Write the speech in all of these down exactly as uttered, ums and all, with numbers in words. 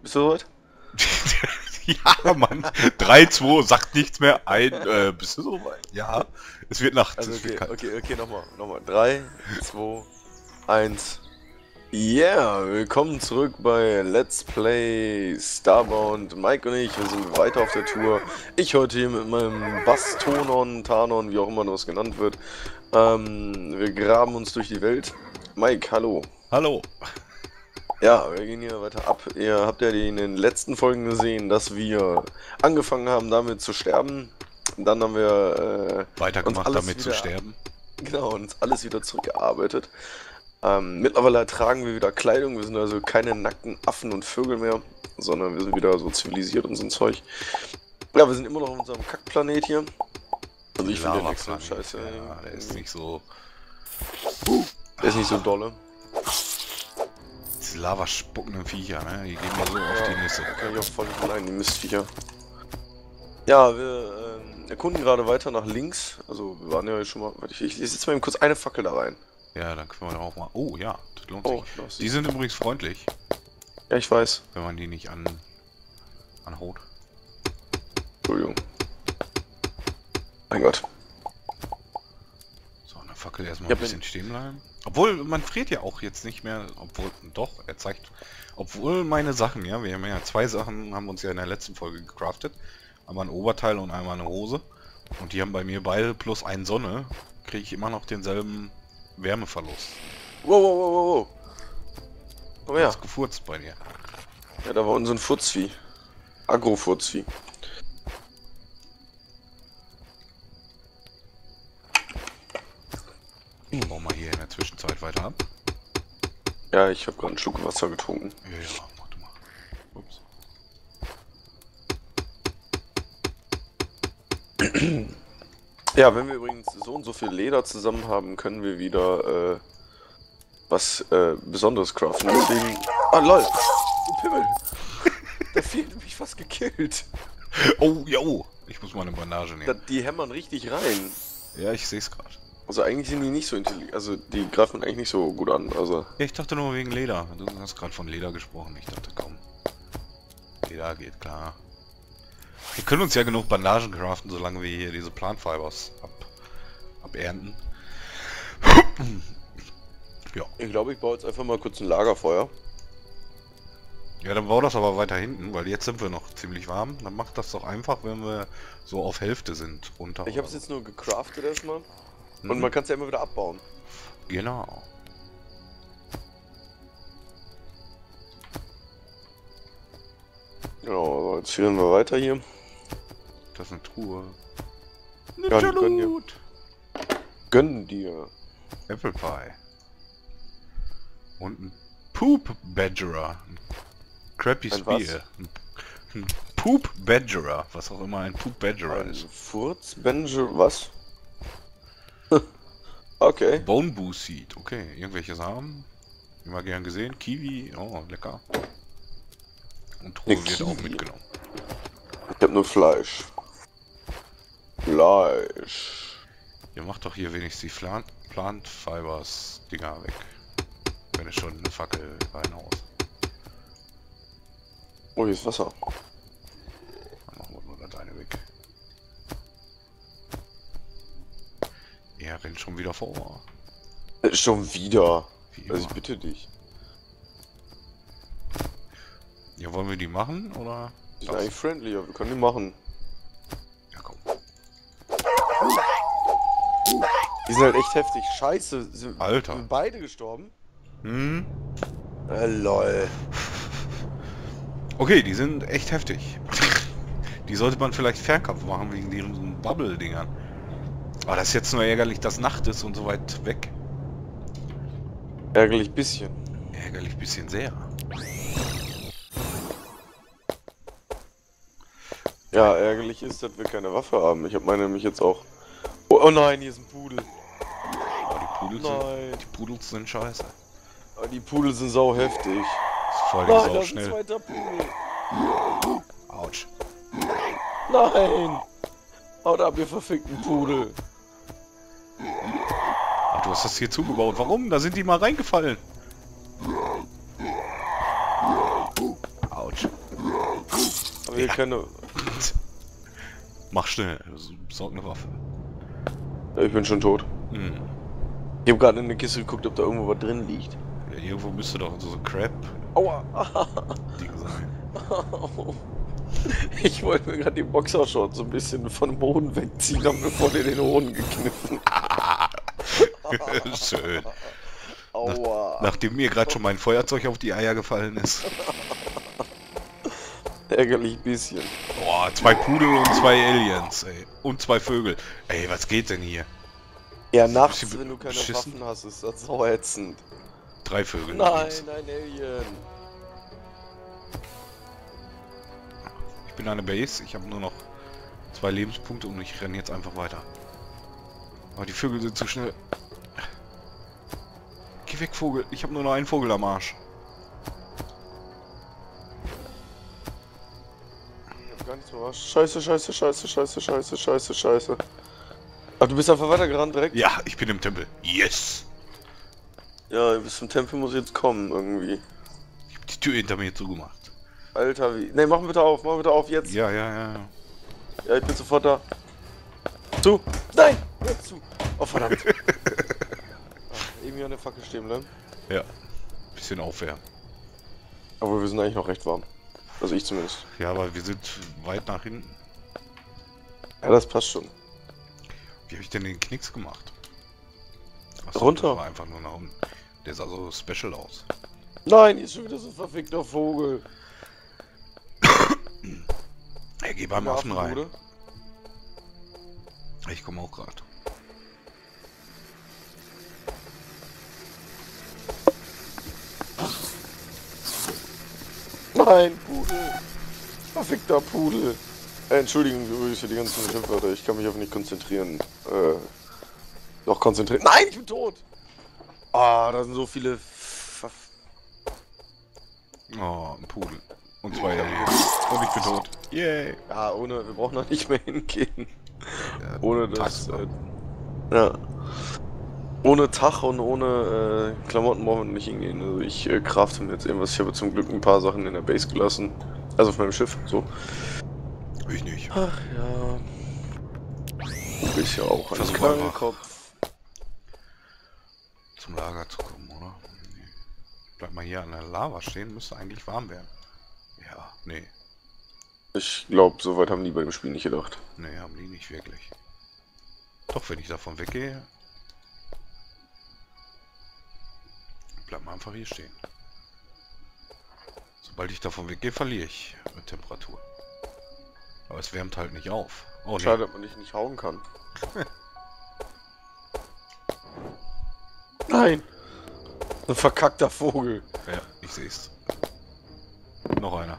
Bist du soweit? Ja, Mann. drei, zwei, sagt nichts mehr. Ein, äh, bist du soweit? Ja. Es wird Nacht. Also es wird okay, kalt. okay, okay, nochmal, nochmal. drei, zwei, eins. Yeah, willkommen zurück bei Let's Play Starbound. Mike und ich, wir sind weiter auf der Tour. Ich heute hier mit meinem Bastonon, Tanon, wie auch immer das genannt wird. Ähm, wir graben uns durch die Welt. Mike, hallo. Hallo. Ja, wir gehen hier weiter ab. Ihr habt ja in den letzten Folgen gesehen, dass wir angefangen haben damit zu sterben. Dann haben wir äh, Weitergemacht uns alles damit wieder, zu sterben. Genau, uns alles wieder zurückgearbeitet. Ähm, mittlerweile tragen wir wieder Kleidung. Wir sind also keine nackten Affen und Vögel mehr, sondern wir sind wieder so zivilisiert und so ein Zeug. Ja, wir sind immer noch auf unserem Kackplanet hier. Also ich finde den extrem scheiße. Ja, der ist nicht so... Der ist nicht so dolle. Diese Lava spuckenden Viecher, ne? Die gehen mir so auf die Nüsse. Kann ich auch voll nicht leiden, die Mistviecher. Ja, wir ähm, erkunden gerade weiter nach links. Also wir waren ja schon mal... Warte, ich, ich setze mal eben kurz eine Fackel da rein. Ja, dann können wir auch mal... Oh ja, das lohnt Oh, sich. das Die ist- sind übrigens freundlich, Ja, ich weiß. wenn man die nicht an... anhaut. Entschuldigung. Mein Gott. So, eine Fackel erstmal Ja, ein bisschen stehen bleiben. Obwohl, man friert ja auch jetzt nicht mehr, obwohl, doch, er zeigt, obwohl meine Sachen, ja, wir haben ja zwei Sachen, haben uns ja in der letzten Folge gecraftet. Einmal ein Oberteil und einmal eine Hose. Und die haben bei mir beide plus ein Sonne, kriege ich immer noch denselben Wärmeverlust. Wow, wow, wow, wow, wow. Oh ja. Hat's gefurzt bei dir. Ja, da war unser Furzvieh. Agro-Furzvieh. Bauen wir hier in der Zwischenzeit weiter ab. Ja, ich habe gerade einen Schluck Wasser getrunken. Ja, ja, mach du mal. Ups. Ja, wenn wir übrigens so und so viel Leder zusammen haben, können wir wieder äh, was äh, Besonderes craften. Deswegen... Ah, lol! Du Pimmel! Der fehlt mich fast gekillt. Oh, jo! Ich muss mal eine Bandage Da, nehmen. die hämmern richtig rein. Ja, ich sehe es gerade. Also eigentlich sind die nicht so intelligent. Also die greifen eigentlich nicht so gut an. Also... Ja, ich dachte nur wegen Leder. Du hast gerade von Leder gesprochen. Ich dachte, komm. Leder geht klar. Wir können uns ja genug Bandagen craften, solange wir hier diese Plant Fibers ab, abernten. Ja. Ich glaube, ich baue jetzt einfach mal kurz ein Lagerfeuer. Ja, dann bau das aber weiter hinten, weil jetzt sind wir noch ziemlich warm. Dann macht das doch einfach, wenn wir so auf Hälfte sind, runter. Ich habe es jetzt nur gecraftet erstmal. Mhm. Und man kann es ja immer wieder abbauen. Genau. Genau, also jetzt führen wir weiter hier. Das ist eine Truhe. Ja, die können ja- Ninja-Loot. Gönn dir. Apple Pie. Und ein Poop Badgerer. Ein Crappy Ein was? Spear. Ein, ein Poop Badgerer. Was auch immer ein Poop Badgerer Ein ist. Furz, Benjo, was? Okay. Bone Boo Seed. Okay, irgendwelche Samen. Immer gern gesehen. Kiwi. Oh, lecker. Und Truhe Eine wird auch Kiwi. mitgenommen. Ich hab nur Fleisch. Fleisch. Ihr macht doch hier wenigstens die Plant, Plant Fibers Dinger weg. Wenn es schon eine Fackel reinhaus. Oh, hier ist Wasser. Dann machen wir nur das eine weg. Er rennt schon wieder vor. Äh, Schon wieder. Wie Also immer. ich bitte dich. Ja, wollen wir die machen oder? Die sind eigentlich friendly, aber wir können die machen. Ja, komm. Die sind halt echt heftig. Scheiße. Sind, Alter. Sind beide gestorben? Hm. Äh, lol. Okay, die sind echt heftig. Die sollte man vielleicht Fernkampf machen wegen diesen Bubble-Dingern. Aber das ist jetzt nur ärgerlich, dass Nacht ist und so weit weg. Ärgerlich bisschen. Ärgerlich bisschen sehr. Ja, ärgerlich ist, dass wir keine Waffe haben. Ich habe meine nämlich jetzt auch... Oh, oh nein, hier ist ein Pudel. Aber die Pudels Nein. sind, die Pudels sind scheiße. Aber die Pudel sind sau heftig. Das ist vor allem Nein, sau da ist ein schnell. zweiter Pudel. Autsch. Nein! Haut ab, ihr verfickten Pudel. Ach, du hast das hier zugebaut. Warum? Da sind die mal reingefallen. Autsch. Aber hier Ja. keine... Mach schnell, besorg eine Waffe. Ja, ich bin schon tot. Hm. Ich habe gerade in eine Kiste geguckt, ob da irgendwo was drin liegt. Ja, irgendwo müsste doch so ein Crab-Ding Aua! sein. Ich wollte mir gerade die Boxershorts so ein bisschen von dem Hoden wegziehen, hab mir vor dir den Hoden gekniffen. Schön. Aua! Nachdem mir gerade schon mein Feuerzeug auf die Eier gefallen ist. Ärgerlich bisschen. Boah, zwei Pudel und zwei Aliens, ey. Und zwei Vögel. Ey, was geht denn hier? Ja, ein nachts, bisschen wenn du keine beschissen. Waffen hast, ist das sau ätzend. Drei Vögel. Nein, übrigens. ein Alien. Ich bin eine Base, ich habe nur noch zwei Lebenspunkte und ich renne jetzt einfach weiter. Aber die Vögel sind zu schnell. Geh weg, Vogel. Ich habe nur noch einen Vogel am Arsch. Ich hab gar nichts mehr. Scheiße, scheiße, scheiße, scheiße, scheiße, scheiße, scheiße. Ach, du bist einfach weitergerannt direkt? Ja, ich bin im Tempel. Yes! Ja, bis zum Tempel muss ich jetzt kommen, irgendwie. Ich habe die Tür hinter mir zugemacht. Alter, wie... Ne, mach bitte auf, mach bitte auf, jetzt. Ja, ja, ja. Ja, ich bin sofort da. Zu! Nein! Jetzt zu! Oh, verdammt. Ach, irgendwie an der Fackel stehen bleiben. Ja. Bisschen aufwärmen. Aber wir sind eigentlich noch recht warm. Also ich zumindest. Ja, aber wir sind weit nach hinten. Ja, das passt schon. Wie habe ich denn den Knicks gemacht? Achso, Runter. Das war einfach nur nach unten. Der sah so special aus. Nein, hier ist schon wieder so ein verfickter Vogel. Hey, geh beim Eine Affen rein. Affenbude. Ich komme auch gerade. Nein, Pudel. Verfickter Pudel. Äh, Entschuldigung übrigens für die ganzen Schimpfwörter. Ich kann mich auf nicht konzentrieren. Äh, doch konzentrieren. Nein, ich bin tot. Ah, da sind so viele... Ver Oh, ein Pudel. Und zwei Aliens. Und ich bin tot. Yay. ja, ohne... Wir brauchen da nicht mehr hingehen. Ja, Ohne das... Tagsüber. Äh, ja. Ohne Tag und ohne äh, Klamotten brauchen wir nicht hingehen. Also ich äh, crafte mir jetzt irgendwas. Ich habe zum Glück ein paar Sachen in der Base gelassen. Also auf meinem Schiff, so. Ich nicht. Ach ja. Du bist ja auch ein Versuch Knallkopf. Zum Lager zu kommen, oder? Nee. Bleib mal hier an der Lava stehen, müsste eigentlich warm werden. Ja, nee. Ich glaube, so weit haben die bei dem Spiel nicht gedacht. Nee, haben die nicht wirklich. Doch, wenn ich davon weggehe... Bleib mal einfach hier stehen. Sobald ich davon weggehe, verliere ich mit Temperatur. Aber es wärmt halt nicht auf. Oh, nee. Schade, dass man dich nicht hauen kann. Nein! Ein verkackter Vogel. Ja, ich sehe es. Noch einer.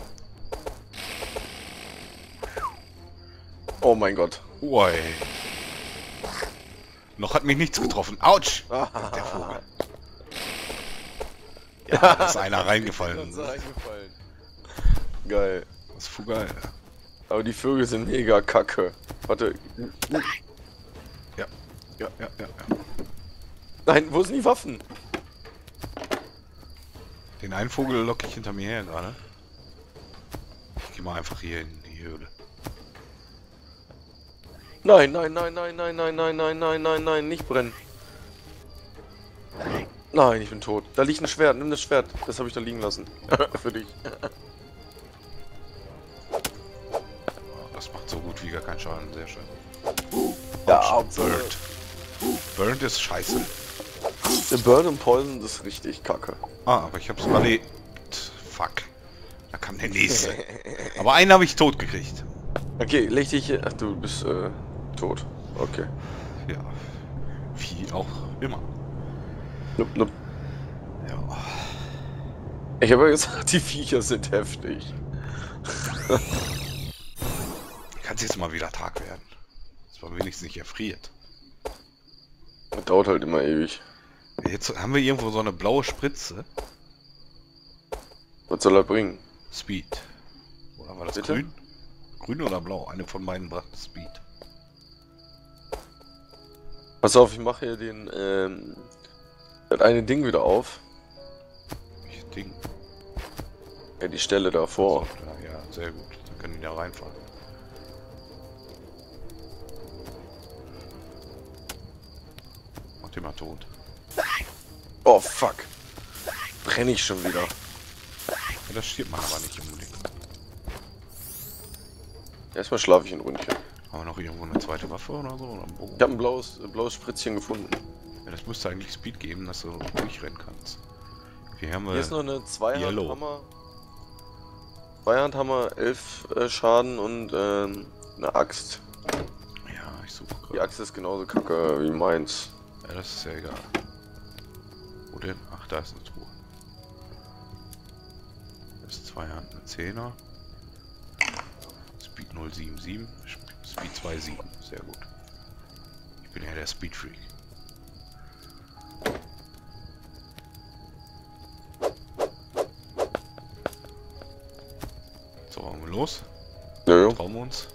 Oh mein Gott. Ui. Noch hat mich nichts getroffen. Autsch! Der Vogel. Ja, da ist einer reingefallen. Ist reingefallen. Geil. Das ist voll geil. Aber die Vögel sind mega kacke. Warte. Ja, ja, ja, ja. Nein, wo sind die Waffen? Den einen Vogel locke ich hinter mir her gerade. Ich gehe mal einfach hier in die Höhle. Nein, nein, nein, nein, nein, nein, nein, nein, nein, nein, nein, nicht brennen. Nein, ich bin tot. Da liegt ein Schwert, nimm das Schwert. Das habe ich da liegen lassen. Für dich. Oh, das macht so gut wie gar keinen Schaden. Sehr schön. Ja, Autsch, Hauptsache- Burnt. Burnt ist scheiße. Der Burn and Poison ist richtig kacke. Ah, aber ich hab's überlebt. Fuck. Da kam der nächste. Aber einen habe ich tot gekriegt. Okay, leg dich hier. Ach, du bist äh, tot. Okay. Ja. Wie auch immer. Nup, nup. Ja. Ich habe ja gesagt, die Viecher sind heftig. Kann es jetzt mal wieder Tag werden. Dass man wenigstens nicht erfriert. Das dauert halt immer ewig. Jetzt haben wir irgendwo so eine blaue Spritze. Was soll er bringen? Speed. Oder war das Bitte? grün? Grün oder blau? Eine von beiden brachte Speed. Pass auf, ich mache hier den, ähm, das eine Ding wieder auf. Welches Ding? Ja, die Stelle davor. So, ja, ja, sehr gut. können die da reinfahren. Mach den mal tot. Oh fuck. Brenne ich schon wieder. Ja, das stirbt man aber nicht unbedingt. Erstmal schlafe ich ein Ründchen. Haben wir noch irgendwo eine zweite Waffe oder so? Oder ein Bogen? Ich habe ein blaues, äh, blaues Spritzchen gefunden. Ja, das müsste eigentlich Speed geben, dass du durchrennen kannst. Hier haben wir... Hier ist noch eine Yellow. Zweihandhammer. Zweihandhammer, elf äh, Schaden und ähm, eine Axt. Ja, ich suche Die gerade. Axt ist genauso kacke wie meins. Ja, das ist ja egal. Wo denn? Ach, da ist eine Truhe. Das ist zwei Hand, eine Zehner. Speed null sieben sieben. Speed zwei sieben. Sehr gut. Ich bin ja der Speed Freak. So, wollen wir los? Jojo. Trauen wir uns?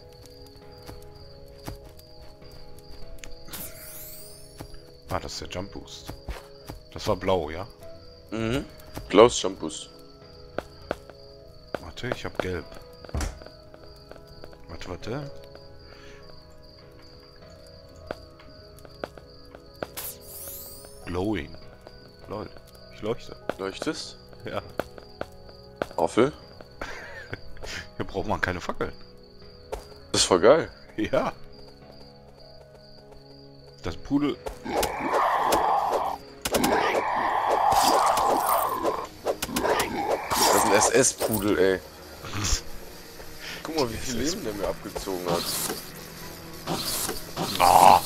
Ah, das ist der Jump Boost. Das war blau, ja? Mhm. Blaues Shampoos. Warte, ich hab gelb. Warte, warte. Glowing. Lol. Ich leuchte. Leuchtest? Ja. Apfel? Hier braucht man keine Fackeln. Das ist voll geil. Ja. Das Pudel. Das ist ein S S-Pudel, ey. Guck mal, wie viel Leben der mir abgezogen hat. Ah.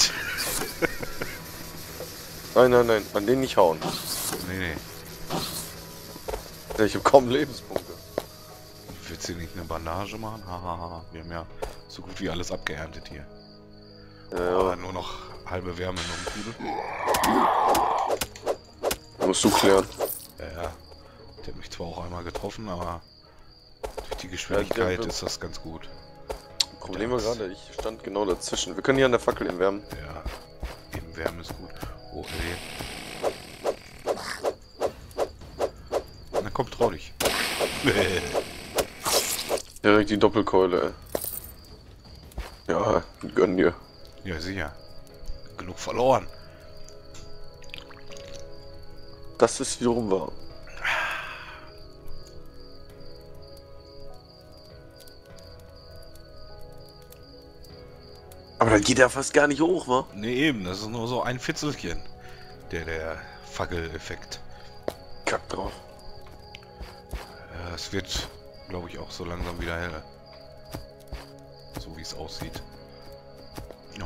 Nein, nein, nein, an den nicht hauen. Nee, nee. Ja, ich habe kaum Lebenspunkte. Willst du nicht eine Bandage machen? Hahaha. Wir haben ja so gut wie alles abgeerntet hier. Ja, Aber ja. nur noch halbe Wärme noch im Pudel. Musst du klären. Ja, ja. Der hat mich zwar auch einmal getroffen, aber durch die Geschwindigkeit Ja, der- ist das ganz gut. Problem war gerade, ich stand genau dazwischen. Wir können hier an der Fackel entwärmen. Ja, eben Wärme ist gut. Oh, nee. Na komm, trau dich. Direkt die Doppelkeule, ey. Ja, gönn dir. Ja, sicher. Genug verloren. Das ist wiederum wahr. Aber dann geht er fast gar nicht hoch, wa? Ne, eben, das ist nur so ein Fitzelchen. Der, der Fackeleffekt. Kack drauf. Ja, es wird, glaube ich, auch so langsam wieder heller. So wie es aussieht. Oh.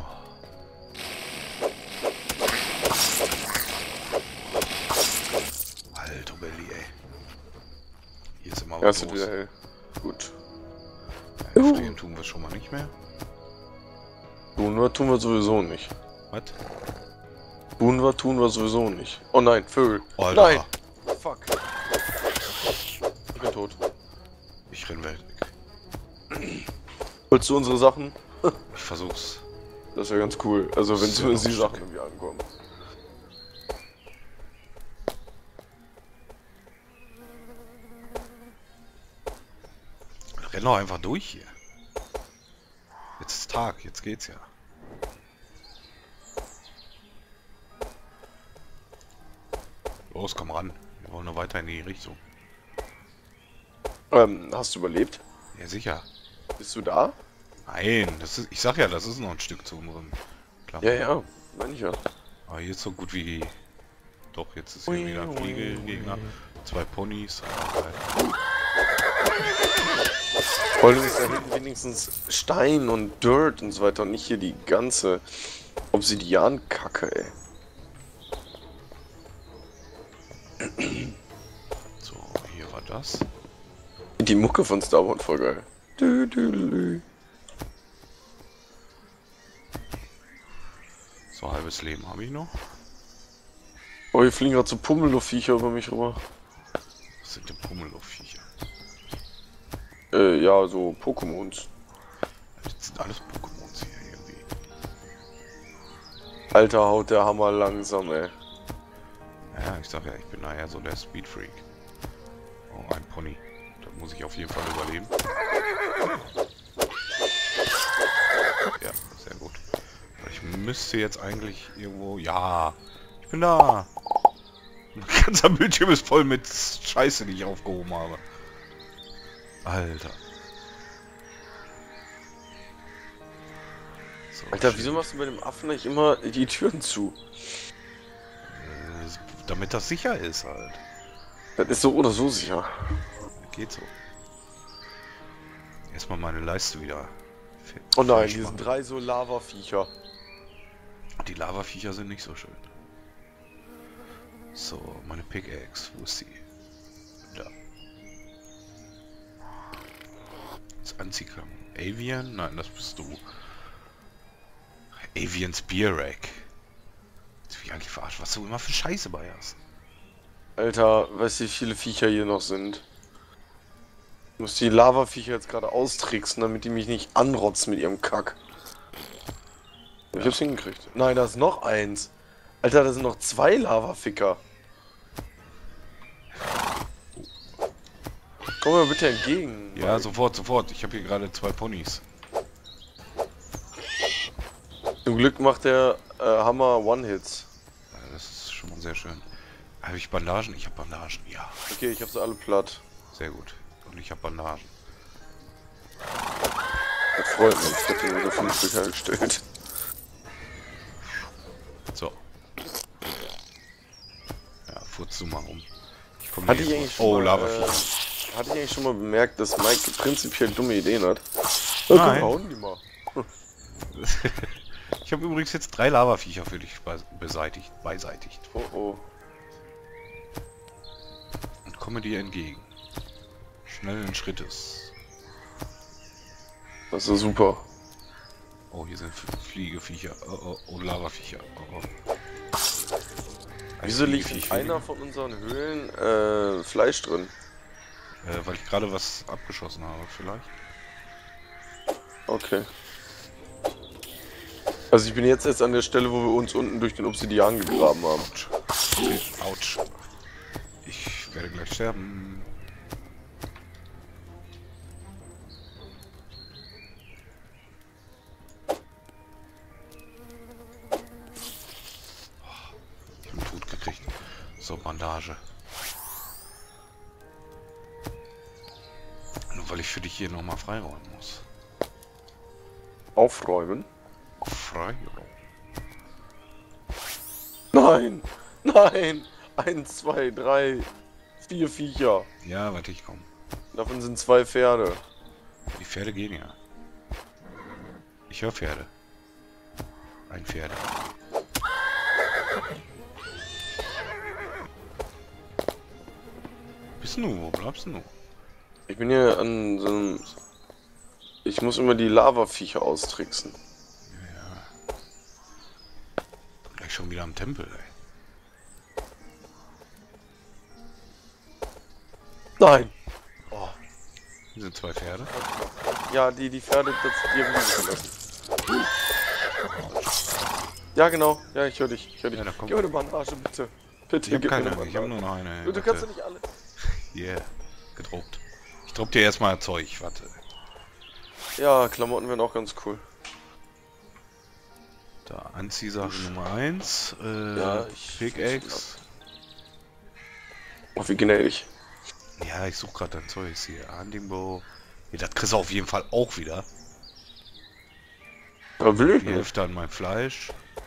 Alter Belly, ey. Hier ist immer Ja, was es wird los. wieder hell. Gut. Ja, stehen tun wir schon mal nicht mehr. Tun wir, tun wir sowieso nicht. Was? Tun wir, tun wir sowieso nicht. Oh nein, Vögel. Alter. Nein! Fuck. Ich bin tot. Ich renn weg. Holst du unsere Sachen? Ich versuch's. Das wäre ganz cool. Also wenn Sehr zumindest die lustig. Sachen irgendwie ankommen. Renn doch einfach durch hier. Jetzt ist Tag, jetzt geht's ja. Los, komm ran. Wir wollen nur weiter in die Richtung. Ähm, hast du überlebt? Ja, sicher. Bist du da? Nein, das ist, ich sag ja, das ist noch ein Stück zu unserem Klappen. Ja, ja. Meine ich ja. Aber hier ist so gut wie... Doch, jetzt ist hier wieder ein Fliegelgegner. Zwei Ponys. Ah, Vor allem ist da hinten wenigstens Stein und Dirt und so weiter und nicht hier die ganze Obsidian-Kacke, ey. so, hier war das. Die Mucke von Star Wars voll geil. Dü, dü, dü. So, halbes Leben habe ich noch. Oh, hier fliegen gerade so Pummeluff-Viecher über mich rüber. Das sind die Pummeluff-Viecher. Äh, ja, so Pokémons. Das sind alles Pokémons hier irgendwie. Alter, haut der Hammer langsam, ey. Ja, ich sag ja, ich bin nachher so der Speed Freak. Oh, ein Pony. Da muss ich auf jeden Fall überleben. Ja, sehr gut. Ich müsste jetzt eigentlich irgendwo... Ja, ich bin da. Mein ganzer Bildschirm ist voll mit Scheiße, die ich aufgehoben habe. Alter. So, Alter, shit. wieso machst du bei dem Affen nicht immer die Türen zu? Äh, damit das sicher ist halt. Das ist so oder so sicher. Geht so. Erstmal meine Leiste wieder. Oh nein, fertig hier sind machen. drei so Lava-Viecher. Die Lavaviecher sind nicht so schön. So, meine Pickaxe, wo ist sie? Da. Das Anziehklang. Avian? Nein, das bist du. Avian Spear Rack. Jetzt bin ich eigentlich verarscht, was du immer für Scheiße bei hast. Alter, weißt du, wie viele Viecher hier noch sind? Ich muss die Lava-Viecher jetzt gerade austricksen, damit die mich nicht anrotzen mit ihrem Kack. Ich Ja. hab's hingekriegt. Nein, da ist noch eins. Alter, da sind noch zwei Lava-Ficker. Komm mir bitte entgegen. Ja, sofort, sofort. Ich habe hier gerade zwei Ponys. Zum Glück macht der äh, Hammer One-Hits. Ja, das ist schon mal sehr schön. Habe ich Bandagen? Ich habe Bandagen, ja. Okay, ich hab sie alle platt. Sehr gut. Und ich habe Bandagen. Das freut mich. Ich hätte nur fünf Stück hergestellt. So. Ja, furzt du mal rum. Ich komme Hatte ich eigentlich schon Oh, mal, Lavaviecher. äh, hatte ich eigentlich schon mal bemerkt, dass Mike prinzipiell dumme Ideen hat? Nein. Ja, komm, hauen die mal. Ich habe übrigens jetzt drei Lavaviecher für dich be beseitigt, beiseitigt. Oh oh. Und komme dir entgegen. Schnellen Schrittes. Das ist super. Oh, hier sind F- Fliegeviecher. Oh, oh, oh, Lavaviecher. Oh, oh. Ein Wieso liegt Fliegeviech in einer weniger. von unseren Höhlen äh, Fleisch drin? Äh, weil ich gerade was abgeschossen habe, vielleicht. Okay. Also ich bin jetzt jetzt an der Stelle, wo wir uns unten durch den Obsidian gegraben haben. Autsch. Okay, Autsch. Ich werde gleich sterben. Ich bin tot gekriegt. So, Bandage. Nur weil ich für dich hier nochmal freiräumen muss. Aufräumen? Freiräumen. Nein! Nein! Eins, zwei, drei, vier Viecher. Ja, warte, ich komme. Davon sind zwei Pferde. Die Pferde gehen ja. Ich höre Pferde. Ein Pferd. Bist du? Wo bleibst du? Ich bin hier an so einem... Ich muss immer die Lava-Viecher austricksen. Gleich schon wieder am Tempel, ey. Nein! Oh. Hier sind zwei Pferde. Ja, die, die Pferde, das die haben wir gelassen. Ja, genau. Ja, ich höre dich. Ich höre dich. Ja, da kommt- Gib mir eine Bandage, bitte. Bitte, Ich habe gib mir keine, eine ich habe Bandage. nur noch eine. Du, du kannst doch nicht alle... Yeah, gedroppt. Ich dropp dir erstmal Zeug, warte. Ja, Klamotten wären auch ganz cool. Da, Anziehsache Nummer eins. Äh, Ja, ich- Pickaxe. Oh, wie gnädig. Ja, ich suche gerade dein Zeug hier. Handingbow. Ja, das kriegst du auf jeden Fall auch wieder. Da will ich Die nicht. Hälfte an mein Fleisch.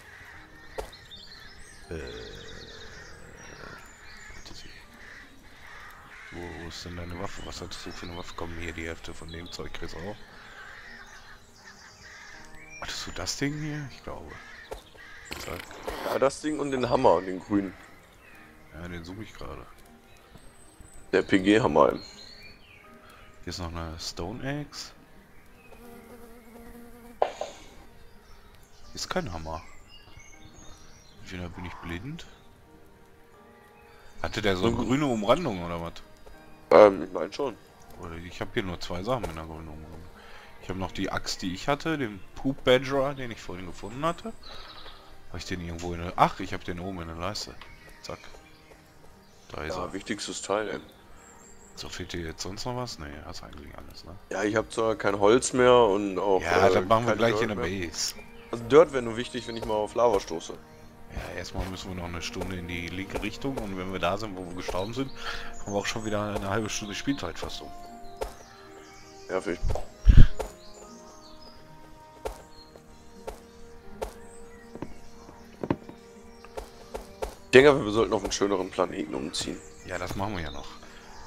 Äh, warte, sie- wo, wo ist denn deine Waffe? Was hattest du für eine Waffe? Komm, hier, die Hälfte von dem Zeug kriegst du auch. Hattest du das Ding hier? Ich glaube. Zack. Ja, das Ding und den Hammer, den grünen. Ja, den suche ich gerade. Der P G-Hammer. Hier ist noch eine Stone Axe. Hier ist kein Hammer. Entweder bin ich blind. Hatte der so eine grüne Umrandung oder was? Ähm, ich meine schon. Oder ich habe hier nur zwei Sachen mit einer grünen Umrandung. Ich habe noch die Axt, die ich hatte, den Poop Badger, den ich vorhin gefunden hatte. Habe ich den irgendwo in der... Ach, ich habe den oben in der Leiste. Zack. Da ist Ja, er. wichtigstes Teil, ey. So, fehlt dir jetzt sonst noch was? Ne, hast eigentlich alles, ne? Ja, ich habe zwar kein Holz mehr und auch. Ja, äh, dann machen wir kein gleich Dirt in der mehr. Base. Also Dirt wäre nur wichtig, wenn ich mal auf Lava stoße. Ja, erstmal müssen wir noch eine Stunde in die linke Richtung und wenn wir da sind, wo wir gestorben sind, haben wir auch schon wieder eine halbe Stunde Spielzeit fast so. Ja, vielleicht. Ich denke aber, wir sollten auf einen schöneren Planeten umziehen. Ja, das machen wir ja noch.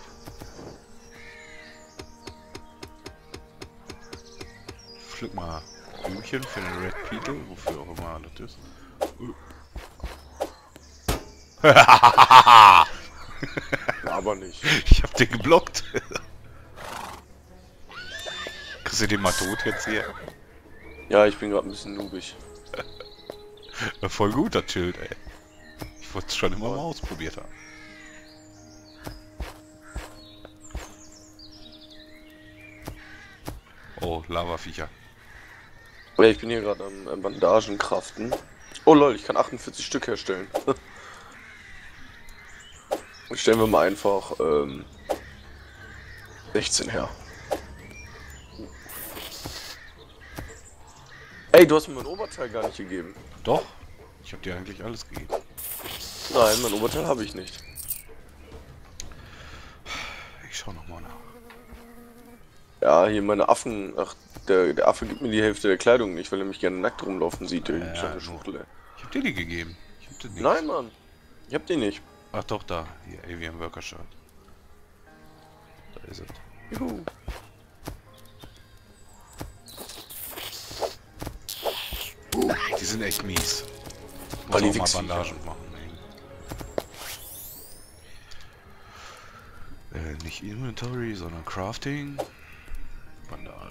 Pflück mal Blümchen für den Red Beetle, wofür auch immer das ist. Aber nicht. Ich hab den geblockt. Kriegst du den mal tot jetzt hier? Ja, ich bin gerade ein bisschen noobig. Ja, voll gut, das Schild, ey. Ich wollte es schon immer mal ausprobiert haben. Oh, Lavaviecher. Ja, ich bin hier gerade am am Bandagen craften. Oh lol, ich kann achtundvierzig Stück herstellen. Stellen wir mal einfach ähm, sechzehn her. Ey, du hast mir mein Oberteil gar nicht gegeben. Doch, ich hab dir eigentlich alles gegeben. Nein, mein Oberteil habe ich nicht. Ich schau noch mal nach. Ja, hier meine Affen. Ach, der, der Affe gibt mir die Hälfte der Kleidung nicht, weil er mich gerne nackt rumlaufen sieht. Der Ja, kleine nur- Schwuchtel, ey. Ich hab dir die gegeben. Ich hab dir nicht. Nein, Mann. Ich hab den nicht. Ach doch, da. Hier, Avian Worker Shirt. Da ist es. Juhu. Die sind echt mies. Muss Aber die auch mal Wichsviecher. Bandagen machen. Ey. Äh, nicht Inventory, sondern Crafting. Bandagen.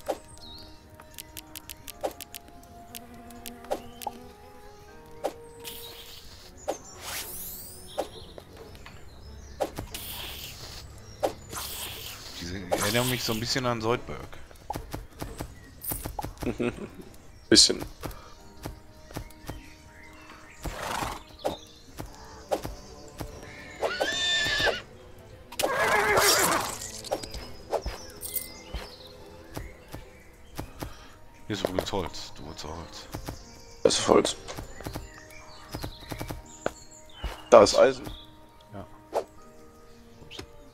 Die sind, erinnern mich so ein bisschen an Zoidberg. Bisschen. Hier ist übrigens Holz. Du willst Holz. Das ist Holz. Da ist Eisen. Ja. Ups.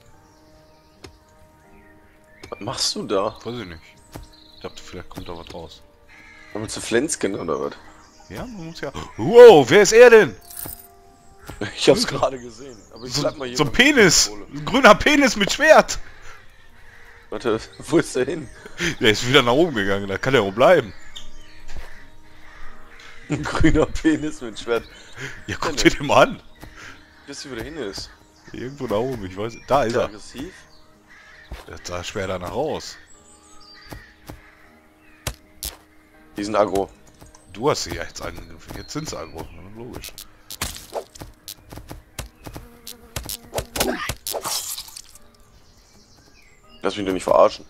Was machst du da? Weiß ich nicht. Ich dachte, vielleicht kommt da was raus. Willst du Flenskin oder was? Ja, man muss ja... Wow, wer ist er denn? Ich hab's gerade gesehen. Aber ich So, bleib mal hier. so ein beim Penis! Kohle. Ein grüner Penis mit Schwert! Warte, wo ist der hin? Der ist wieder nach oben gegangen, da kann er auch bleiben. Ein grüner Penis mit Schwert. Ja, guck dir den mal an. Wisst ihr, wo der hin ist? Irgendwo da oben, ich weiß. Da ist Ist der er. aggressiv? Der sah schwer danach raus. Die sind aggro. Du hast sie jetzt angegriffen, jetzt sind sie aggro. Ja, logisch. Lass mich doch nicht verarschen.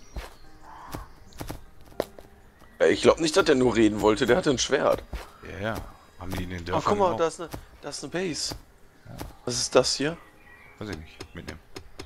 Ja, ich glaube nicht, dass der nur reden wollte. Der hatte ein Schwert. Ja, ja. Haben die in den Oh, Dörfern guck mal, auch? da ist eine, da ist eine Base. Was ist das hier? Weiß ich nicht, mitnehmen.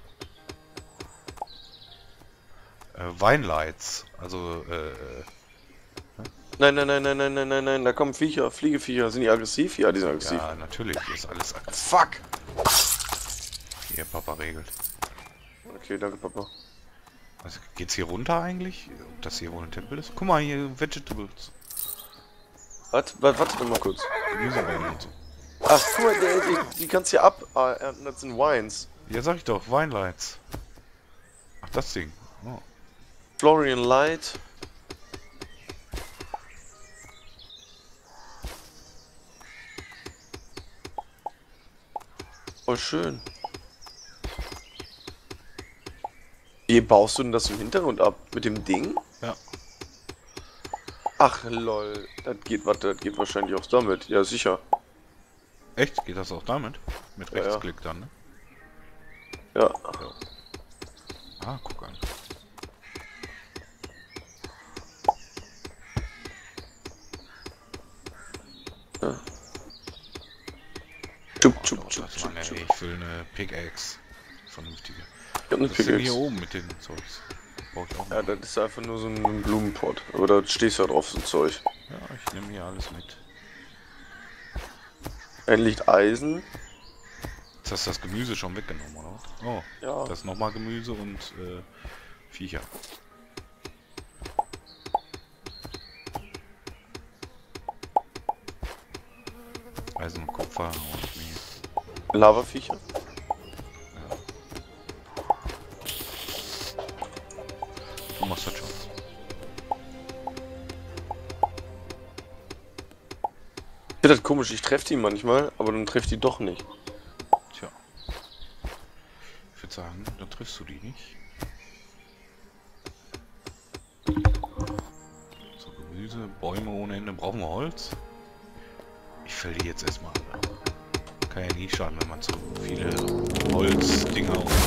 Äh, Weinlights. Also, äh... Nein, nein, nein, nein, nein, nein, nein, nein. Da kommen Viecher, Fliegeviecher. Sind die aggressiv? Ja, die sind aggressiv. Ja, natürlich, hier ist alles aggressiv. Fuck! Hier, Papa regelt. Okay, danke, Papa. Also, geht's hier runter eigentlich? Ob das hier wohl ein Tempel ist? Guck mal, hier Vegetables. Warte, warte, warte doch mal kurz. Gemüsebäume und so. Ach, guck mal, der, die, die kannst du hier ab äh, ernten. Das sind Wines. Ja, sag ich doch, Weinlights. Ach, das Ding. Oh. Florian Light. Oh, schön. Wie baust du denn das im Hintergrund ab? Mit dem Ding? Ja. Ach, lol. Das geht, warte, das geht wahrscheinlich auch damit. Ja, sicher. Echt? Geht das auch damit? Mit Ja, ja. Rechtsklick dann, ne? Ja. Ah, guck an. ja. Tschub, Oh, tschub, doch, tschub, das war tschub, eine, tschub. ich will eine Pickaxe. Vernünftige. Ich hab eine Was ist denn Pickaxe. hier oben mit den Zeugs? Brauch ich auch Ja, mal. das ist einfach nur so ein Blumenpott. Aber da stehst du ja drauf, so ein Zeug. Ja, ich nehme hier alles mit. Ein liegt Eisen. Jetzt hast du das Gemüse schon weggenommen, oder was? Oh, Ja. das ist nochmal Gemüse und äh, Viecher. Eisen und Kupfer und Mehl. Lavaviecher. Du machst das schon. Ich finde das komisch, ich treffe die manchmal, aber dann treffe die doch nicht. Tja. Ich würde sagen, dann triffst du die nicht. So, Gemüse, Bäume ohne Ende. Brauchen wir Holz? Ich fäll die jetzt erstmal an. Kann ja nie schaden, wenn man so viele Holzdinger und...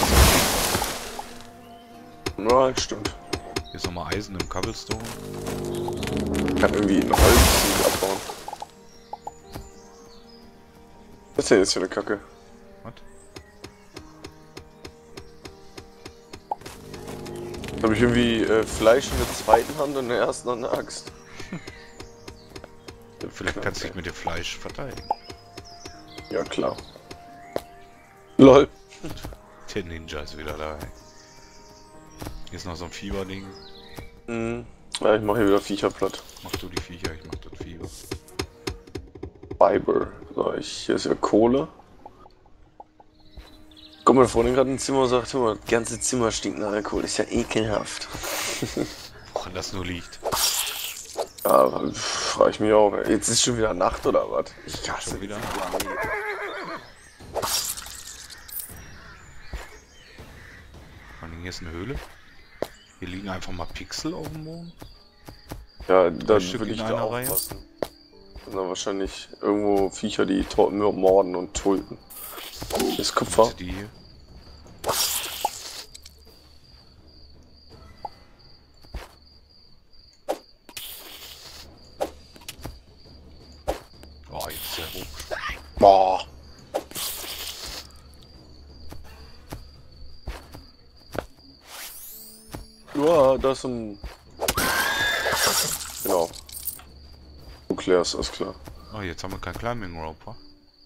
Ja, das stimmt. Hier ist nochmal Eisen im Cobblestone. Ich kann irgendwie ein Holz nicht abbauen. Was ist denn jetzt für eine Kacke? Was? Da habe ich irgendwie äh, Fleisch in der zweiten Hand und in der ersten Hand eine Axt. Vielleicht kannst du dich mit dem Fleisch verteidigen. Ja, klar. Lol. Der Ninja ist wieder da. Ey. Hier ist noch so ein Fieberding. Mhm. Ja, ich mache hier wieder Viecher platt. Mach du die Viecher, ich mach das Fieber. Fiber. So, ich, hier ist ja Kohle. Guck mal, Freundin gerade im Zimmer und sagt, hör mal, das ganze Zimmer stinkt nach Alkohol. Ist ja ekelhaft. Woran das nur liegt. Ja, frage ich mich auch. Jetzt ist schon wieder Nacht oder was? Ich hasse Schon wieder? Vor allem hier ist eine Höhle. Hier liegen einfach mal Pixel auf dem Boden. Ja, da Stück würde ich in da einer Reihe? aufpassen. Das sind dann wahrscheinlich irgendwo Viecher, die to- morden und tulpen. Hier ist Kupfer. Und die hier. Oh, jetzt ist er hoch. Boah. Ja, das ist ein... Genau. Du klärst, alles klar. Oh, jetzt haben wir kein Climbing Rope, wa?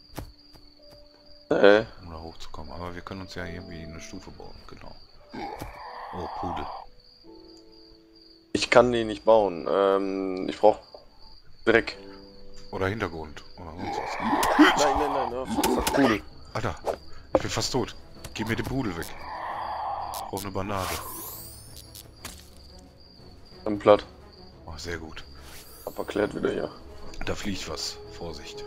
Äh, Um da hochzukommen. Aber wir können uns ja irgendwie eine Stufe bauen, genau. Oh, Pudel. ich kann den nicht bauen. Ähm, ich brauch Dreck. Oder Hintergrund. Oder sonst was. Nein, nein, nein, nein, fuck, fuck, Pudel. Alter, ich bin fast tot. Gib mir den Pudel weg. Ich brauche eine Bandage. Dann platt. Oh, sehr gut. Hab erklärt wieder hier. Da fliegt was. Vorsicht.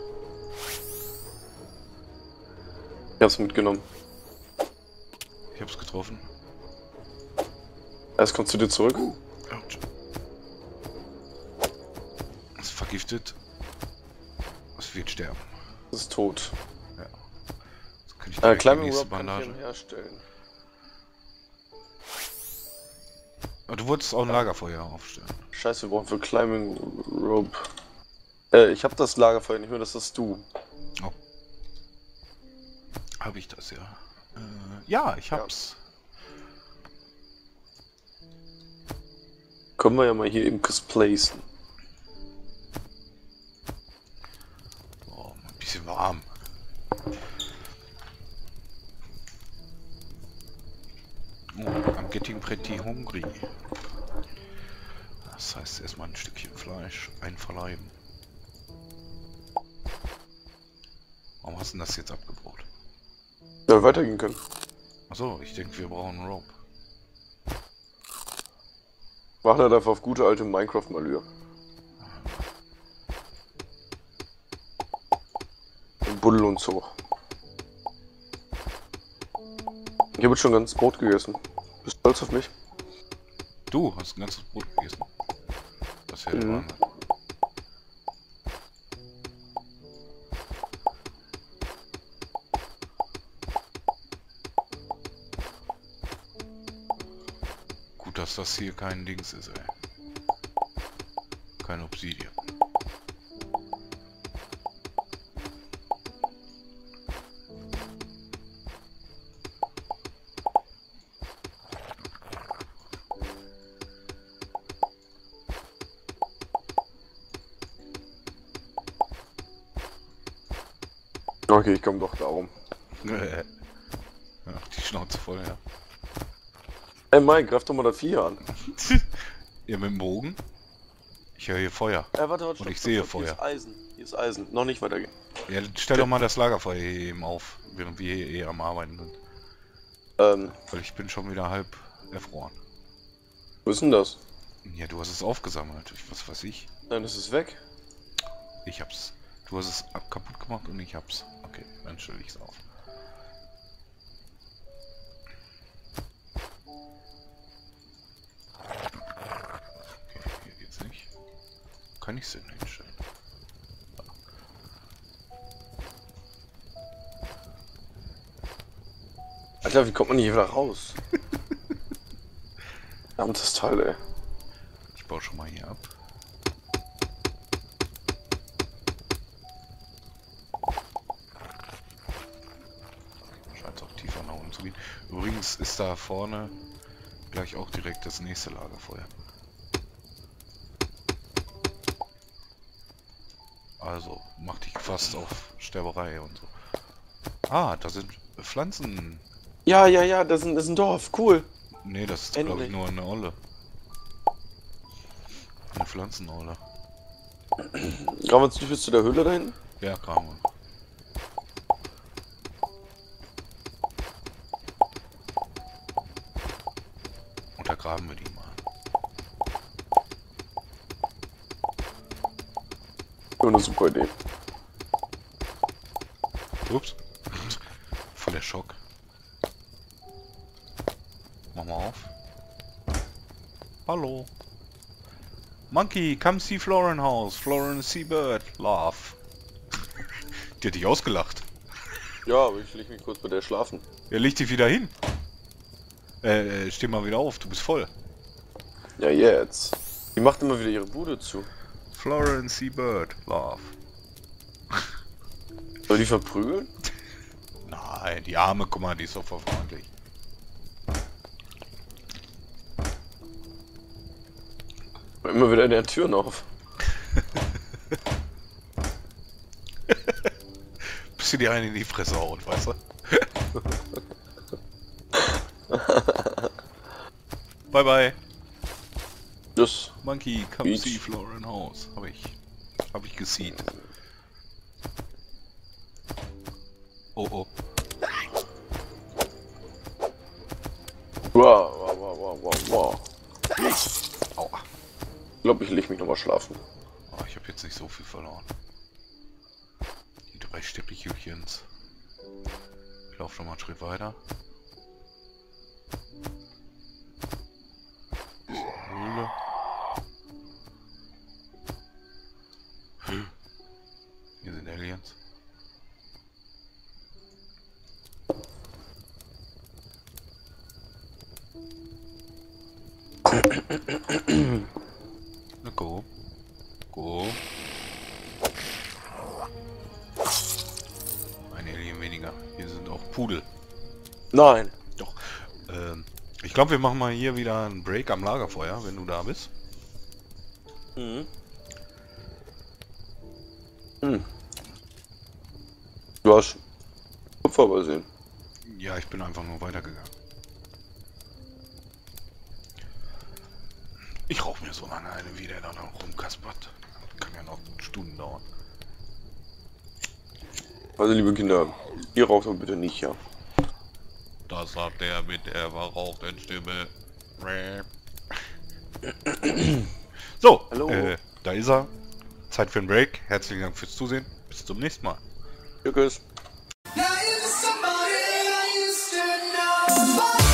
Ich hab's mitgenommen. Ich hab's getroffen. Erst kommst du dir zurück. Autsch. Es ist vergiftet. Es wird sterben. Das ist tot. Ja. Jetzt kann ich Äh, direkt die Climbing nächste Rope kann ich Bandage. eben herstellen. Aber du wolltest auch ein Lagerfeuer aufstellen. Scheiße, wir brauchen für Climbing Rope. Äh, ich hab das Lagerfeuer nicht mehr, das hast du. Oh. Habe ich das ja? Äh, ja, ich hab's. Können wir ja mal hier eben placen. Oh, ein bisschen warm. Oh, I'm getting pretty hungry. Das heißt erstmal ein Stückchen Fleisch einverleiben. Warum hast du denn das jetzt abgebaut? Ja, weitergehen können. Achso, ich denke, wir brauchen Rope. Mach halt einfach auf gute alte Minecraft-Malür. Buddel und so. Ich habe jetzt schon ganz Brot gegessen. Bist du stolz auf mich? Du hast ein ganzes Brot gegessen. Das wäre Mhm. mhm. Gut, dass das hier kein Dings ist, ey. Kein Obsidian. Okay, ich komme doch darum. Ja, die Schnauze voll, ja. Ey Mike, greif doch mal das Vieh an. Ihr mit dem Bogen? Ich höre hier Feuer. Äh, warte, warte, Und stopp, ich stopp, sehe stopp. Hier Feuer. ist Eisen. Hier ist Eisen. Noch nicht weitergehen. Ja, stell doch mal das Lagerfeuer hier eben auf, während wir hier eh am Arbeiten sind. Ähm, Weil ich bin schon wieder halb erfroren. wo ist denn das? Ja, du hast es aufgesammelt. Ich, was weiß ich. Nein, das ist weg. Ich hab's. Du hast es ab kaputt gemacht und ich hab's. Okay, dann stelle ich's auf. Okay, hier geht's nicht. Kann ich's denn hinstellen? Alter, wie kommt man hier wieder raus? Verdammtes Teil, ey. Ich baue schon mal hier ab. Scheint auch tiefer nach unten zu gehen. Übrigens ist da vorne gleich auch direkt das nächste Lagerfeuer. Also, mach dich fast auf Sterberei und so. Ah, da sind Pflanzen. Ja, ja, ja, das ist ein, das ist ein Dorf. Cool. Nee, das ist glaube ich Endlich. nur eine Olle. Eine Pflanzenolle. Graben wir uns nicht bis zu der Höhle da hinten? Ja, graben wir. Untergraben wir die mal. So eine super Idee. Ups. Voll der Schock. Mach mal auf. Hallo. Monkey, come see Florin House. Florin Seabird. Love. Die hat dich ausgelacht. Ja, aber ich leg mich kurz bei der schlafen. Er legt dich wieder hin. Äh, äh, steh mal wieder auf, du bist voll. Ja, jetzt. Die macht immer wieder ihre Bude zu. Florin Seabird. Love. Soll die verprügeln? Nein, die Arme, guck mal, die ist doch voll freundlich. Immer wieder in der Türen auf. Bis sie dir einen in die Fresse haut, weißt du? Bye bye. Das. Monkey, come Beach. see Florin House. Hab ich. Hab ich gesehen. Oh oh. Wow, wow, wow, wow, wow, wow. Aua. Ich glaube, ich leg mich nochmal schlafen. Oh, ich habe jetzt nicht so viel verloren. Die drei Steppichhütchens. Ich laufe noch mal einen Schritt weiter. Höhle. Hier sind Aliens. Na go. Go. Ein Alien weniger. Hier sind auch Pudel. Nein. Doch. Ähm, ich glaube, wir machen mal hier wieder einen Break am Lagerfeuer, wenn du da bist. Mhm. Hm. Du hast Kupfer übersehen. Ja, ich bin einfach nur weitergegangen. Ich rauche mir so lange eine, wie der da noch rumkaspert. Kann ja noch Stunden dauern. Also liebe Kinder, ihr raucht doch bitte nicht, ja. Das sagt der mit der verrauchten Stimme. So, Hallo. äh, da ist er. Zeit für einen Break. Herzlichen Dank fürs Zusehen. Bis zum nächsten Mal. Tschüss. Now you're somebody I used to know.